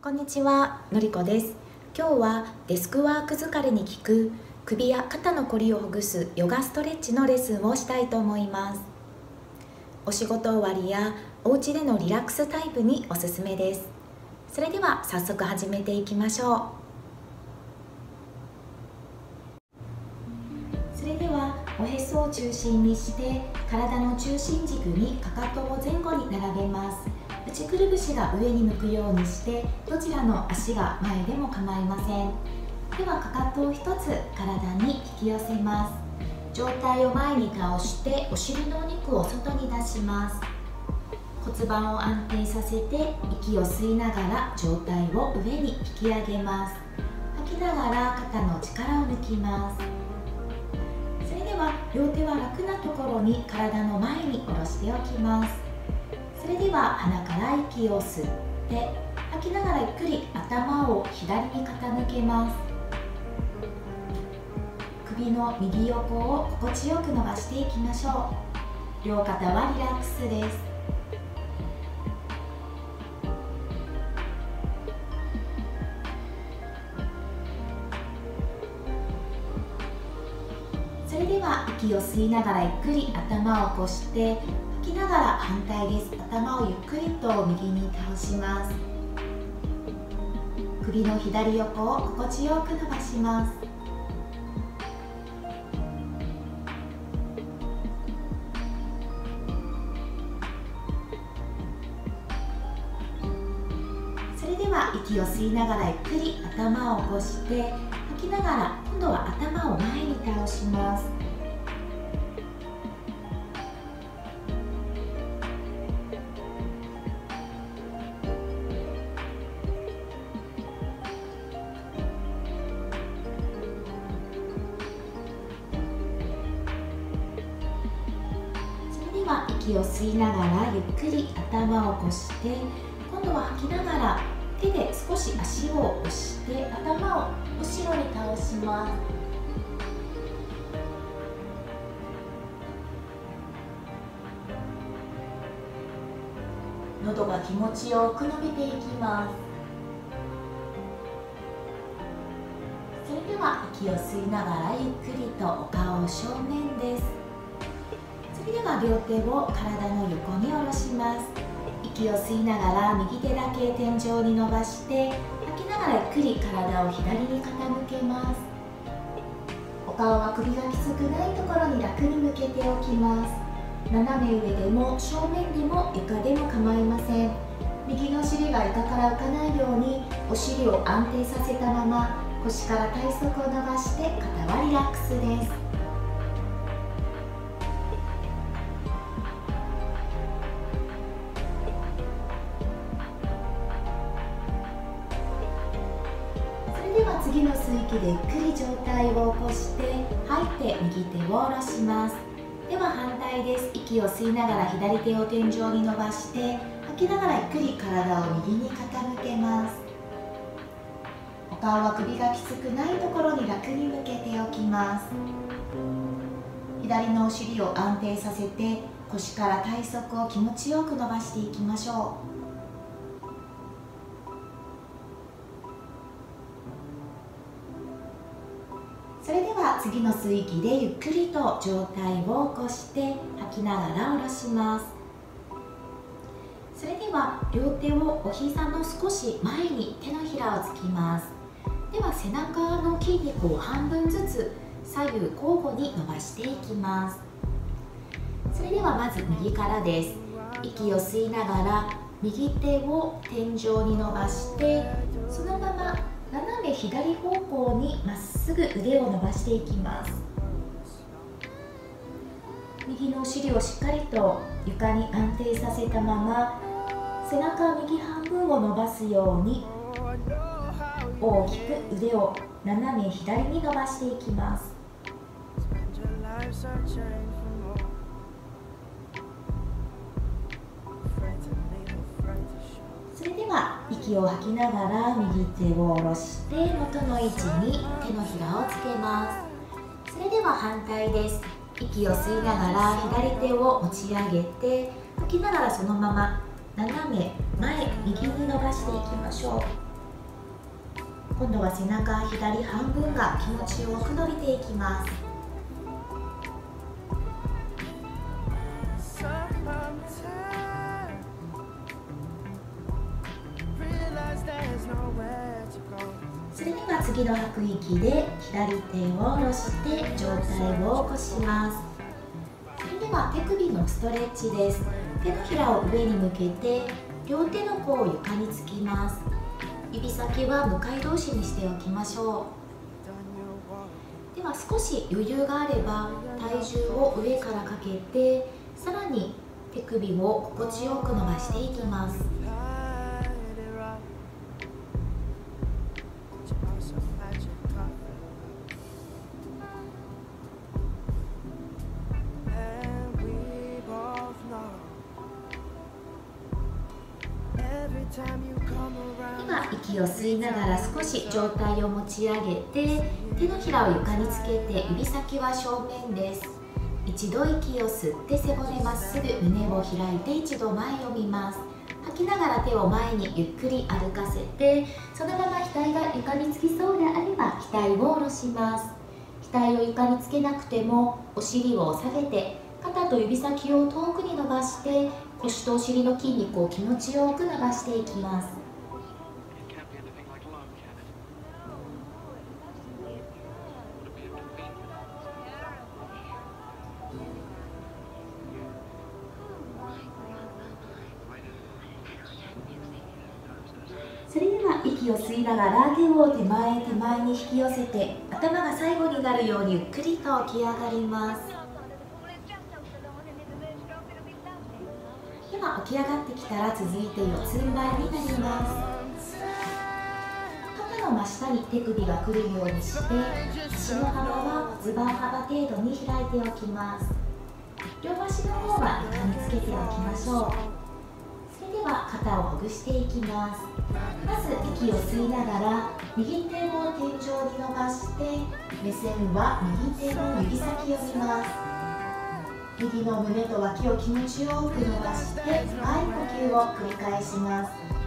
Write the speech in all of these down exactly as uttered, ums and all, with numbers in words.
こんにちは、のりこです。今日はデスクワーク疲れに効く首や肩のこりをほぐすヨガストレッチのレッスンをしたいと思います。お仕事終わりやお家でのリラックスタイプにおすすめです。それでは早速始めていきましょう。それではおへそを中心にして体の中心軸にかかとを前後に並べます。内くるぶしが上に向くようにしてどちらの足が前でも構いません。ではかかとを一つ体に引き寄せます。上体を前に倒してお尻のお肉を外に出します。骨盤を安定させて息を吸いながら上体を上に引き上げます。吐きながら肩の力を抜きます。それでは両手は楽なところに体の前に下ろしておきます。それでは鼻から息を吸って吐きながらゆっくり頭を左に傾けます。首の右横を心地よく伸ばしていきましょう。両肩はリラックスです。それでは息を吸いながらゆっくり頭を起こして吐きながら反対です。頭をゆっくりと右に倒します。首の左横を心地よく伸ばします。それでは息を吸いながらゆっくり頭を起こして吐きながら今度は頭を前に倒します。息を吸いながらゆっくり頭を起こして今度は吐きながら手で少し足を押して頭を後ろに倒します。喉が気持ちよく伸びていきます。それでは息を吸いながらゆっくりとお顔を正面です。それでは両手を体の横に下ろします。息を吸いながら右手だけ天井に伸ばして吐きながらゆっくり体を左に傾けます。お顔は首がきつくないところに楽に向けておきます。斜め上でも正面でも床でも構いません。右のお尻が床から浮かないようにお尻を安定させたまま腰から体側を伸ばして肩はリラックスです。では次の吸い息でゆっくり上体を起こして吐いて右手を下ろします。では反対です。息を吸いながら左手を天井に伸ばして吐きながらゆっくり体を右に傾けます。お顔は首がきつくないところに楽に向けておきます。左のお尻を安定させて腰から体側を気持ちよく伸ばしていきましょう。それでは次の吸い息でゆっくりと上体を起こして吐きながら下ろします。それでは両手をお膝の少し前に手のひらをつきます。では背中の筋肉を半分ずつ左右交互に伸ばしていきます。それではまず右からです。息を吸いながら右手を天井に伸ばしてそのまま斜め左方向にまっすぐ腕を伸ばしていきます。右のお尻をしっかりと床に安定させたまま背中右半分を伸ばすように大きく腕を斜め左に伸ばしていきます。それでは息を吐きながら右手を下ろして元の位置に手のひらをつけます。それでは反対です。息を吸いながら左手を持ち上げて吐きながらそのまま斜め前右に伸ばしていきましょう。 今度は背中左半分が気持ちよく伸びていきます。それでは次の吐く息で左手を下ろして上体を起こします。それでは手首のストレッチです。手のひらを上に向けて両手の甲を床につきます。指先は向かい同士にしておきましょう。では少し余裕があれば体重を上からかけてさらに手首を心地よく伸ばしていきます。では息を吸いながら少し上体を持ち上げて手のひらを床につけて指先は正面です。一度息を吸って背骨まっすぐ胸を開いて一度前を見ます。吐きながら手を前にゆっくり歩かせてそのまま額が床につきそうであれば額を下ろします。額を床につけなくてもお尻を下げて肩と指先を遠くに伸ばして腰とお尻の筋肉を気持ちよく伸ばしていきます。それでは息を吸いながら手を手前手前に引き寄せて頭が最後になるようにゆっくりと起き上がります。では起き上がってきたら続いて四つん這いになります。肩の真下に手首が来るようにして足の幅は骨盤幅程度に開いておきます。両足の方は床につけておきましょう。それでは肩をほぐしていきます。まず息を吸いながら右手を天井に伸ばして目線は右手の指先を見ます。右の胸と脇を気持ちよく伸ばして深い呼吸を繰り返します。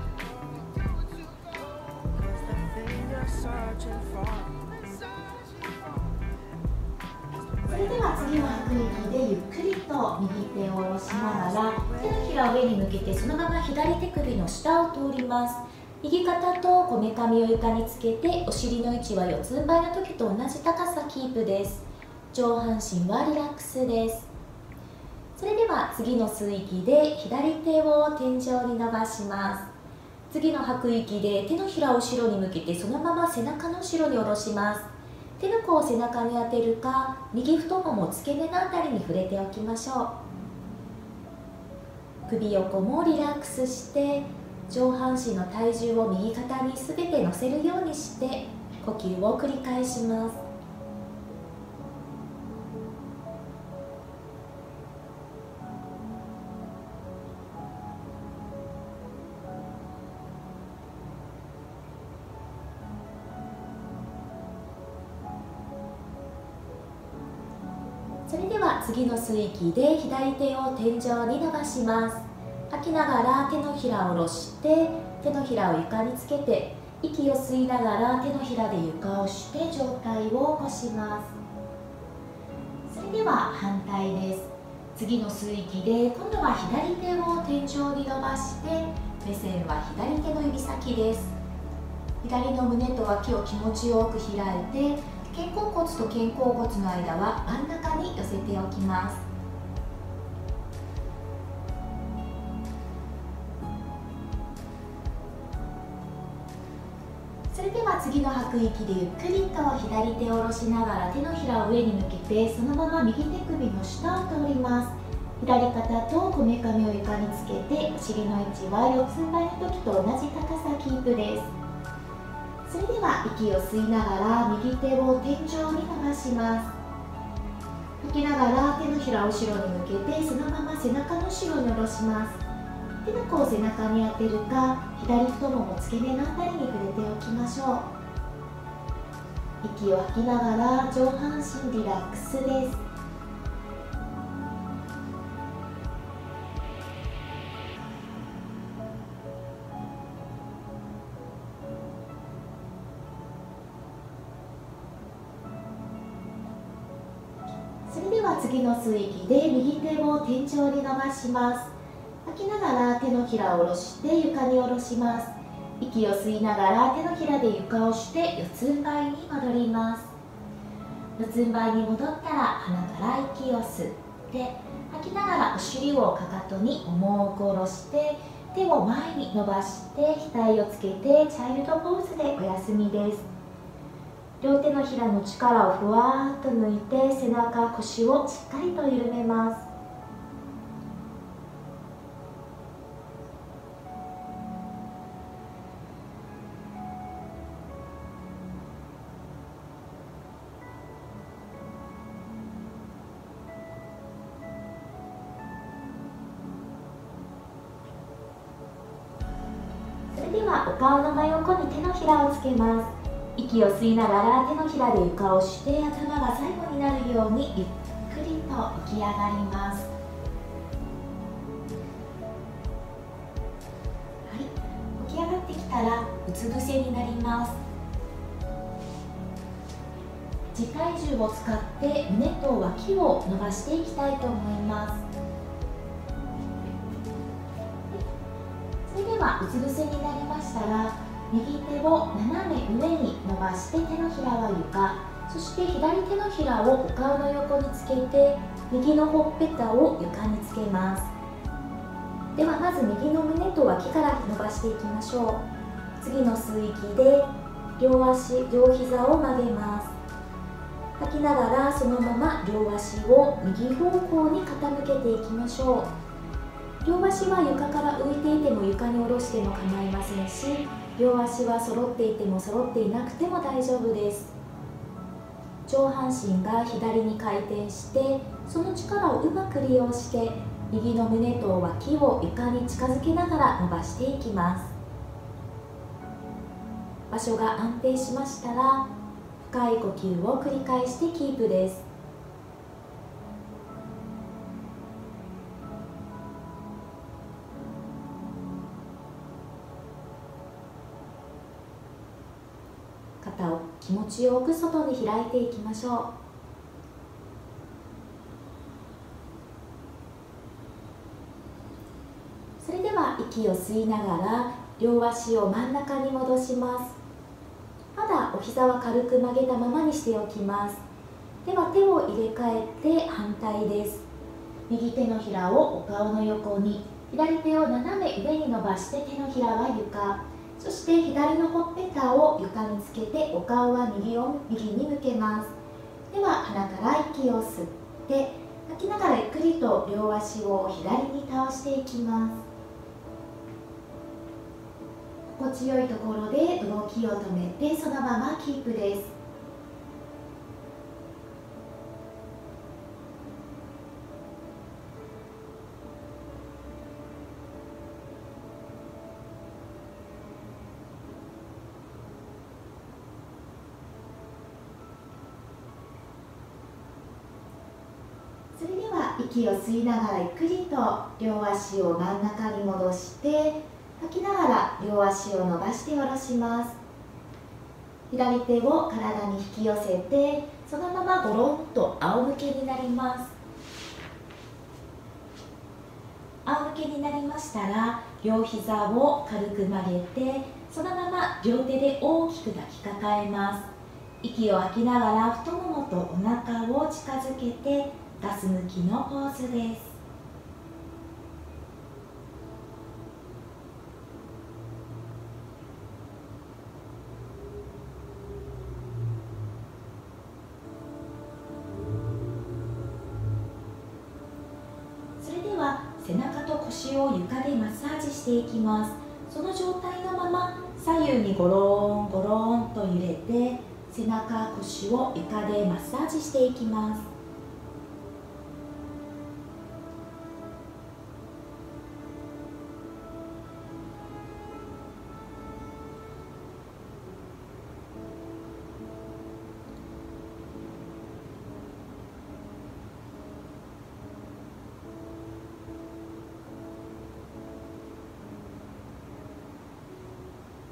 それでは次の吐く息でゆっくりと右手を下ろしながら手のひらを上に向けてそのまま左手首の下を通ります。右肩とこめかみを床につけてお尻の位置は四つん這いの時と同じ高さキープです。上半身はリラックスです。それでは次の吸う息で左手を天井に伸ばします。次の吐く息で手のひらを後ろに向けてそのまま背中の後ろに下ろします。手の甲を背中に当てるか右太もも付け根のあたりに触れておきましょう。首横もリラックスして上半身の体重を右肩にすべて乗せるようにして呼吸を繰り返します。それでは次の吸う息で左手を天井に伸ばします。吐きながら手のひらを下ろして手のひらを床につけて息を吸いながら手のひらで床を押して上体を起こします。それでは反対です。次の吸う息で今度は左手を天井に伸ばして目線は左手の指先です。左の胸と脇を気持ちよく開いて肩甲骨と肩甲骨の間は真ん中に寄せておきます。それでは次の吐く息でゆっくりと左手を下ろしながら手のひらを上に向けてそのまま右手首の下を通ります。左肩とこめかみを床につけてお尻の位置は四つん這いの時と同じ高さキープです。それでは息を吸いながら右手を天井に伸ばします。吐きながら手のひらを後ろに向けてそのまま背中の後ろに下ろします。手の甲を背中に当てるか左太もも付け根のあたりに触れておきましょう。息を吐きながら上半身リラックスです。 は次の吸い息で右手を天井に伸ばします。吐きながら手のひらを下ろして床に下ろします。息を吸いながら手のひらで床をして四つん這いに戻ります。四つん這いに戻ったら鼻から息を吸って吐きながらお尻をかかとに重く下ろして手を前に伸ばして額をつけてチャイルドポーズでお休みです。両手のひらの力をふわーっと抜いて背中、腰をしっかりと緩めます。それではお顔の真横に手のひらをつけます。息を吸いながら手のひらで床をして頭が最後になるようにゆっくりと起き上がります。はい、起き上がってきたらうつ伏せになります。自体重を使って胸と脇を伸ばしていきたいと思います。それではうつ伏せになりましたら右手を斜め上に伸ばして手のひらは床、そして左手のひらをお顔の横につけて右のほっぺたを床につけます。ではまず右の胸と脇から伸ばしていきましょう。次の吸い息で両足、両膝を曲げます。吐きながらそのまま両足を右方向に傾けていきましょう。両足は床から浮いていても床に下ろしても構いませんし、両足は揃っていても揃っていなくても大丈夫です。上半身が左に回転してその力をうまく利用して右の胸と脇を床に近づけながら伸ばしていきます。場所が安定しましたら深い呼吸を繰り返してキープです。肩を気持ちよく外に開いていきましょう。それでは息を吸いながら両足を真ん中に戻します。まだお膝は軽く曲げたままにしておきます。では手を入れ替えて反対です。右手のひらをお顔の横に、左手を斜め上に伸ばして手のひらは床、そして左のほっぺたを床につけてお顔は右を右に向けます。では鼻から息を吸って吐きながらゆっくりと両足を左に倒していきます。心地よいところで動きを止めてそのままキープです。それでは息を吸いながらゆっくりと両足を真ん中に戻して吐きながら両足を伸ばして下ろします。左手を体に引き寄せてそのままゴロンと仰向けになります。仰向けになりましたら両膝を軽く曲げてそのまま両手で大きく抱きかかえます。息を吐きながら太ももとお腹を近づけてガス抜きのポーズです。それでは背中と腰を床でマッサージしていきます。その状態のまま左右にゴロンゴロンと揺れて背中、腰を床でマッサージしていきます。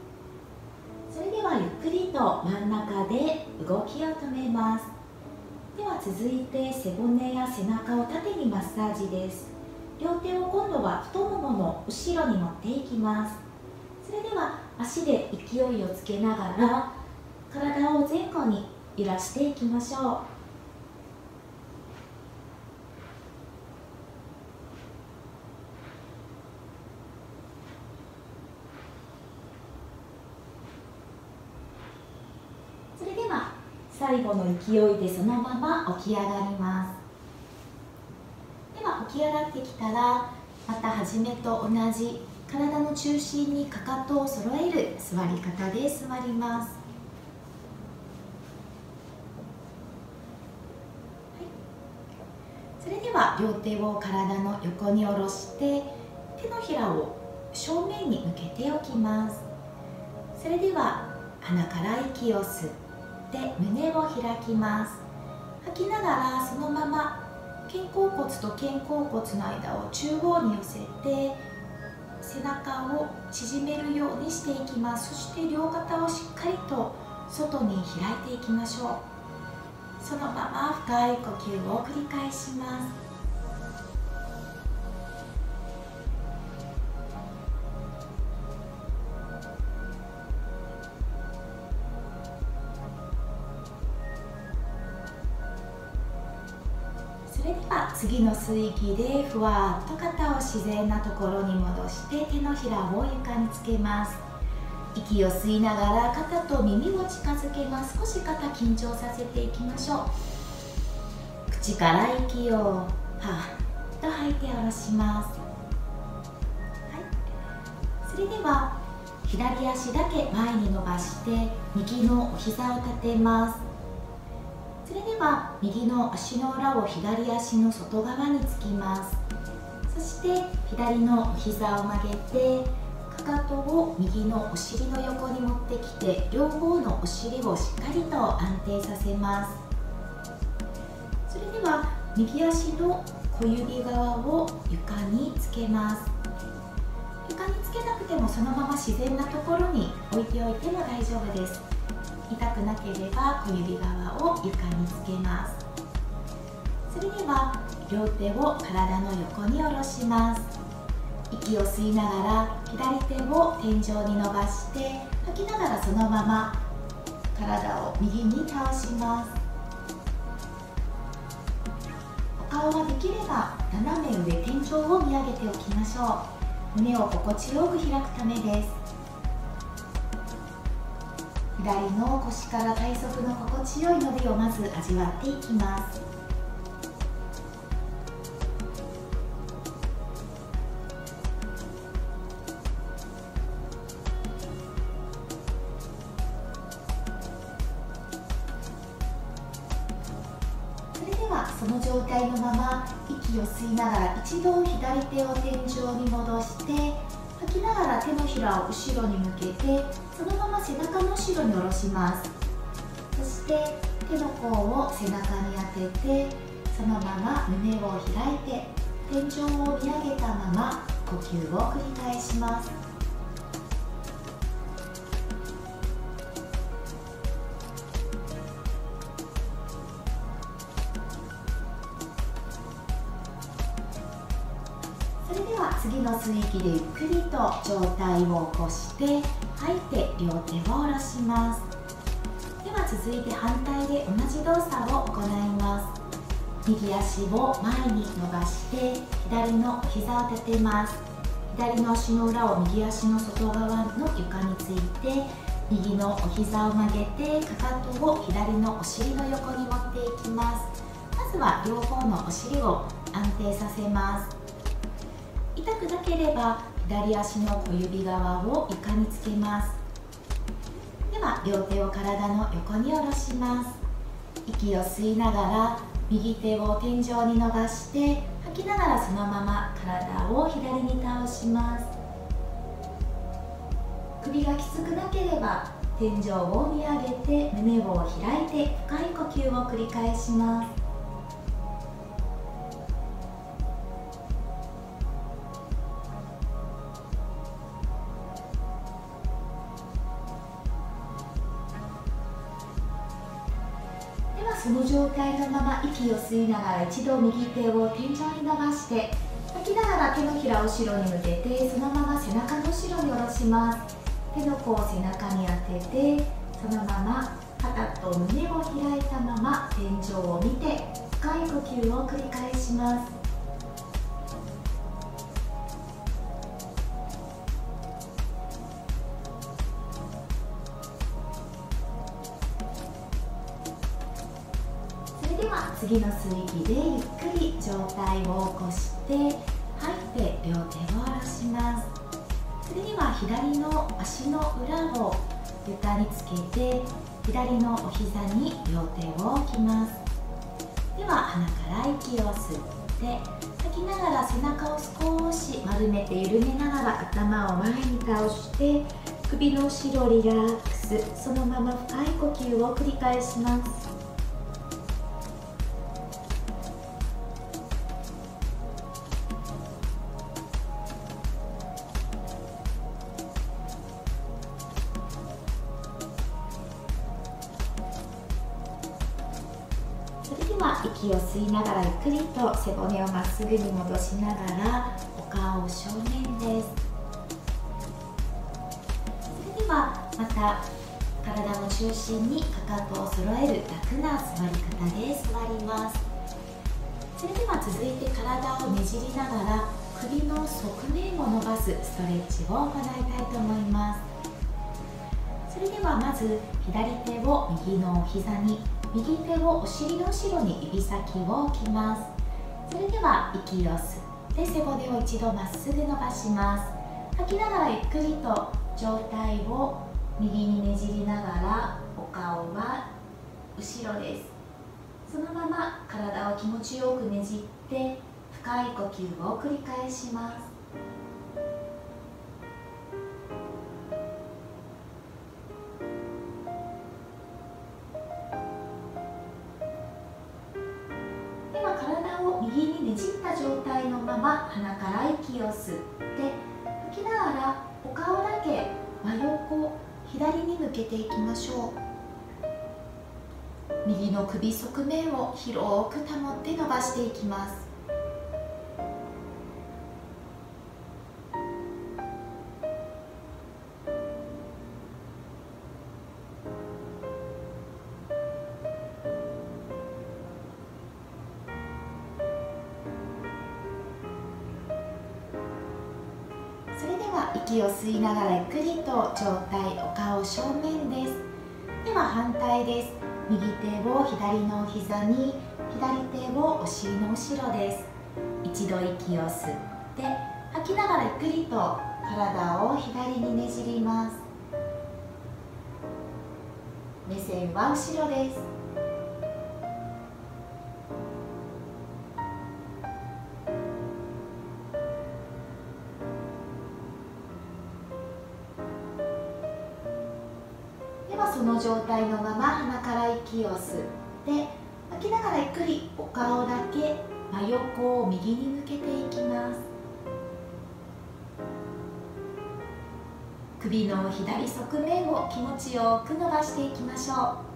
ゆっくりと真ん中で動きを止めます。 では続いて背骨や背中を縦にマッサージです。両手を今度は太ももの後ろに持っていきます。それでは足で勢いをつけながら体を前後に揺らしていきましょう。それでは最後の勢いでそのまま起き上がります。では起き上がってきたら、また初めと同じ体の中心にかかとを揃える座り方で座ります。はい、それでは両手を体の横に下ろして手のひらを正面に向けておきます。それでは鼻から息を吸って胸を開きます。吐きながらそのまま肩甲骨と肩甲骨の間を中央に寄せて背中を縮めるようにしていきます。そして両肩をしっかりと外に開いていきましょう。そのまま深い呼吸を繰り返します。それでは次の吸い息でふわっと肩を自然なところに戻して手のひらを床につけます。息を吸いながら肩と耳を近づけます。少し肩緊張させていきましょう。口から息をはっと吐いて下ろします。はい、それでは左足だけ前に伸ばして右のお膝を立てます。それでは右の足の裏を左足の外側につきます。そして左のお膝を曲げてかかとを右のお尻の横に持ってきて両方のお尻をしっかりと安定させます。それでは右足の小指側を床につけます。床につけなくてもそのまま自然なところに置いておいても大丈夫です。痛くなければ小指側を床につけます。それでは両手を体の横に下ろします。息を吸いながら左手を天井に伸ばして吐きながらそのまま体を右に倒します。お顔はできれば斜め上天井を見上げておきましょう。胸を心地よく開くためです。左の腰から体側の心地よい伸びをまず味わっていきます。それではその状態のまま息を吸いながら一度左手を天井に戻して吐きながら手のひらを後ろに向けてそのまま背中の後ろに下ろします。そして手の甲を背中に当ててそのまま胸を開いて天井を見上げたまま呼吸を繰り返します。それでは次の吸い息でゆっくりと上体を起こして吐いて両手を下ろします。では続いて反対で同じ動作を行います。右足を前に伸ばして左の膝を立てます。左の足の裏を右足の外側の床について右のお膝を曲げてかかとを左のお尻の横に持っていきます。まずは両方のお尻を安定させます。痛くなければ左足の小指側を床につけます。では両手を体の横に下ろします。息を吸いながら右手を天井に伸ばして吐きながらそのまま体を左に倒します。首がきつくなければ天井を見上げて胸を開いて深い呼吸を繰り返します。 その状態のまま息を吸いながら一度右手を天井に伸ばして、吐きながら手のひらを後ろに向けて、そのまま背中の後ろに下ろします。手の甲を背中に当てて、そのまま肩と胸を開いたまま天井を見て深い呼吸を繰り返します。それでは次の吸い息でゆっくり上体を起こして吐いて両手を下ろします。それでは左の足の裏を床につけて、左のお膝に両手を置きます。では鼻から息を吸って吐きながら背中を少し丸めて緩めながら頭を前に倒して首の後ろリラックス、そのまま深い呼吸を繰り返します。息を吸いながらゆっくりと背骨をまっすぐに戻しながらお顔を正面です。それではまた体の中心にかかとを揃える楽な座り方で座ります。それでは続いて体をねじりながら首の側面を伸ばすストレッチを行いたいと思います。それではまず左手を右のお膝に、右手をお尻の後ろに指先を置きます。それでは息を吸って背骨を一度まっすぐ伸ばします。吐きながらゆっくりと上体を右にねじりながらお顔は後ろです。そのまま体を気持ちよくねじって深い呼吸を繰り返します。右にねじった状態のまま鼻から息を吸って吐きながらお顔だけ真横左に向けていきましょう。右の首側面を広く保って伸ばしていきます。それでは息を吸いながらゆっくりと上体お顔正面です。では反対です。右手を左のお膝に、左手をお尻の後ろです。一度息を吸って吐きながらゆっくりと体を左にねじります。目線は後ろです。その状態のまま鼻から息を吸って吐きながらゆっくりお顔だけ真横を右に向けていきます。首の左側面を気持ちよく伸ばしていきましょう。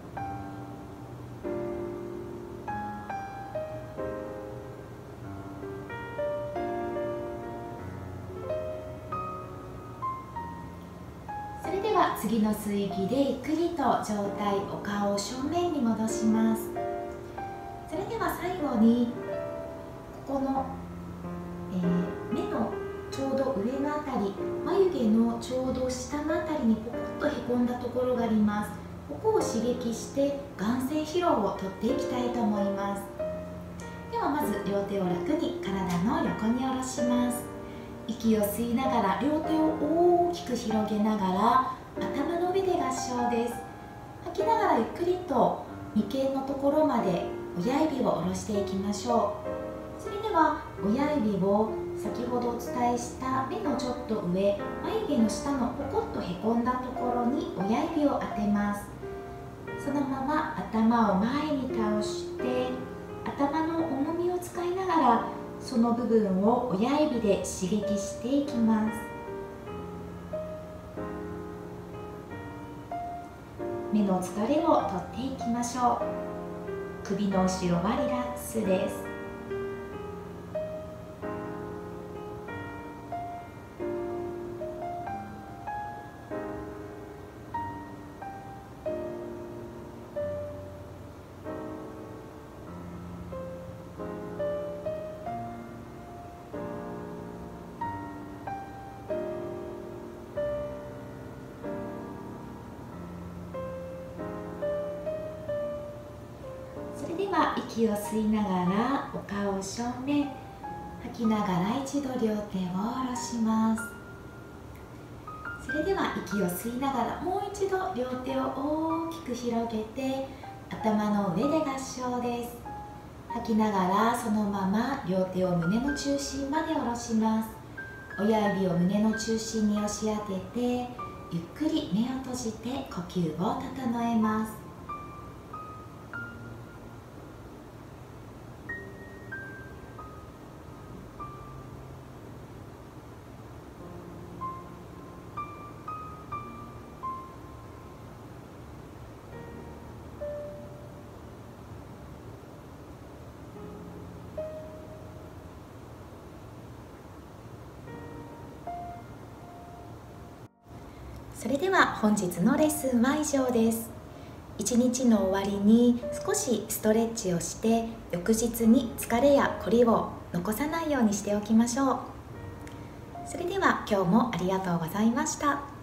次の吸い息でゆっくりと上体お顔を正面に戻します。それでは最後にここの、えー、目のちょうど上のあたり、眉毛のちょうど下のあたりにポコッとへこんだところがあります。ここを刺激して眼精疲労をとっていきたいと思います。ではまず両手を楽に体の横に下ろします。息を吸いながら両手を大きく広げながら頭の上で合掌です。吐きながらゆっくりと眉間のところまで親指を下ろしていきましょう。それでは親指を先ほどお伝えした目のちょっと上、眉毛の下のポコッとへこんだところに親指を当てます。そのまま頭を前に倒して頭の重みを使いながらその部分を親指で刺激していきます。目の疲れを取っていきましょう。 首の後ろはリラックスです。それでは息を吸いながらお顔を正面、吐きながら一度両手を下ろします。それでは息を吸いながらもう一度両手を大きく広げて頭の上で合掌です。吐きながらそのまま両手を胸の中心まで下ろします。親指を胸の中心に押し当ててゆっくり目を閉じて呼吸を整えます。それでは本日のレッスンは以上です。一日の終わりに少しストレッチをして翌日に疲れやこりを残さないようにしておきましょう。それでは今日もありがとうございました。